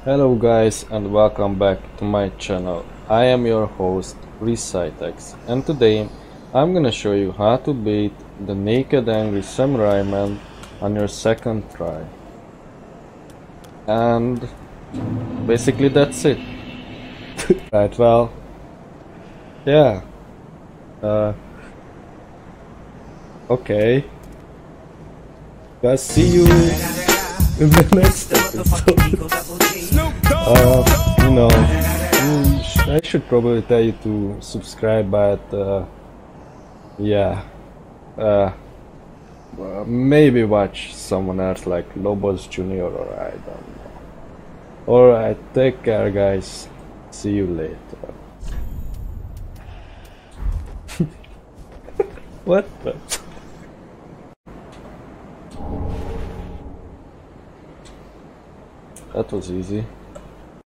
Hello guys and welcome back to my channel. I am your host Recitex, and today I'm gonna show you how to beat the Naked Angry Samurai Man on your second try. And basically that's it. Right, well, yeah. Okay. Guys, see you in the next episode. You know, I should probably tell you to subscribe, but yeah, maybe watch someone else like Lobos Jr. or I don't know. Alright, take care guys. See you later. What? That was easy.